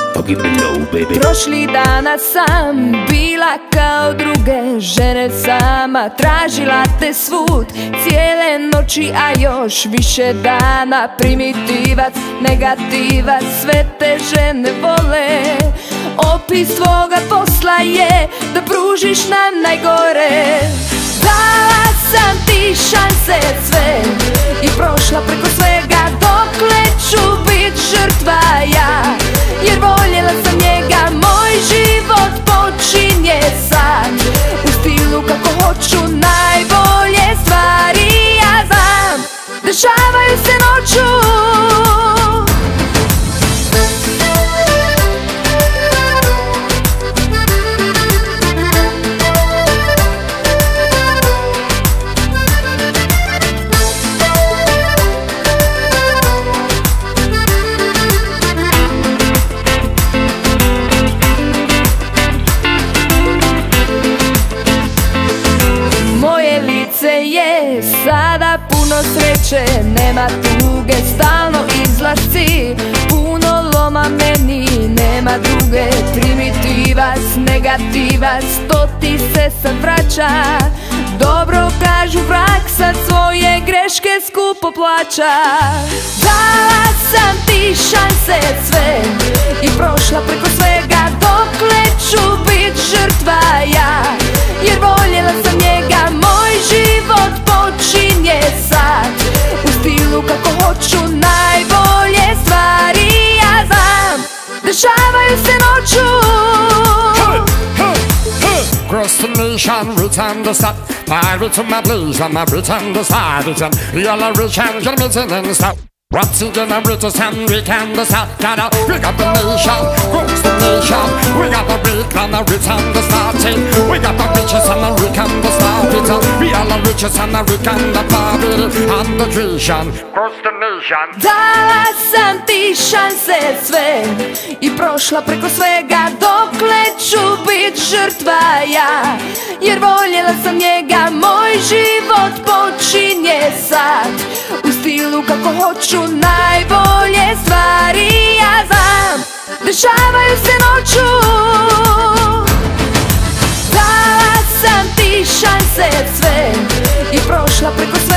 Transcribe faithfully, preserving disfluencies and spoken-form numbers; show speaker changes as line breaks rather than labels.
Prošli dana sam bila kao druge žene sama, tražila te svud cijele noći, a još više dana. Primitivac, negativac, sve te žene vole. Opis tvoga posla je da pružiš nam najgore. Dala sam ti šanse sve i prošla preko svega, dokle ću bit žrtva ja, jer voljela sam njega. Moj život počinje sad u stilu kako hoću, najbolje stvari ja znam dešavaju se noću. Je sada puno sreće, nema tuge, stalno izlasci, puno loma meni, nema druge. Primitivac, negativac, to ti se sad vraća. Dobro kažu, vrag sad svoje greške skupo plaća. Dala sam ti šanse sve i prošla preko svega, dokle ću bit žrtva ja, jer voljela sam njega. Moj život počinje sad u stilu kako hoću, najbolje stvari ja znam dešavaju se noću.
Cross the nation, roots and the stop. My roots and my blues and my roots and the stars. And y'all are rich and you're missing and stop. What's in the roots and we can the stop. Gotta pick up the nation, cross the nation. We got the big and the roots and the starting. We got the riches and the rich and the starting. We all are riches and the rich and the party and the creation. Cross the nation.
Dala sam ti šanse sve i prošla preko svega, dokle ću bit žrtva ja, jer voljela sam njega. Moj život počinje sad u stilu kako hoću, najbolje stvari ja znam dešavaju se noću. Dala sam ti šanse sve i prošla preko svega,